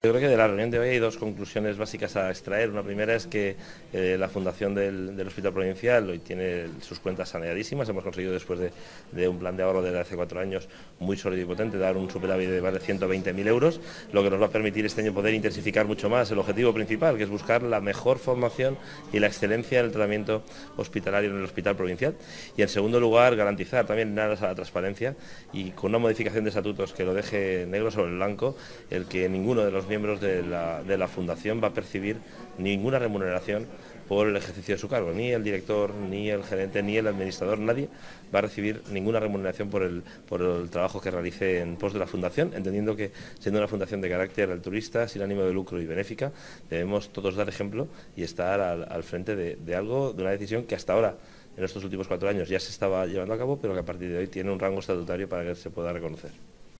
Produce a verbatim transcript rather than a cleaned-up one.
Yo creo que de la reunión de hoy hay dos conclusiones básicas a extraer. Una primera es que eh, la fundación del, del Hospital Provincial hoy tiene sus cuentas saneadísimas. Hemos conseguido, después de, de un plan de ahorro de hace cuatro años muy sólido y potente, dar un superávit de más de ciento veinte mil euros, lo que nos va a permitir este año poder intensificar mucho más el objetivo principal, que es buscar la mejor formación y la excelencia en el tratamiento hospitalario en el Hospital Provincial. Y en segundo lugar, garantizar también en aras a la transparencia y con una modificación de estatutos que lo deje negro sobre blanco, el que ninguno de los miembros de la, de la Fundación va a percibir ninguna remuneración por el ejercicio de su cargo. Ni el director, ni el gerente, ni el administrador, nadie va a recibir ninguna remuneración por el, por el trabajo que realice en pos de la Fundación, entendiendo que, siendo una fundación de carácter altruista, sin ánimo de lucro y benéfica, debemos todos dar ejemplo y estar al, al frente de, de algo, de una decisión que hasta ahora, en estos últimos cuatro años, ya se estaba llevando a cabo, pero que a partir de hoy tiene un rango estatutario para que se pueda reconocer.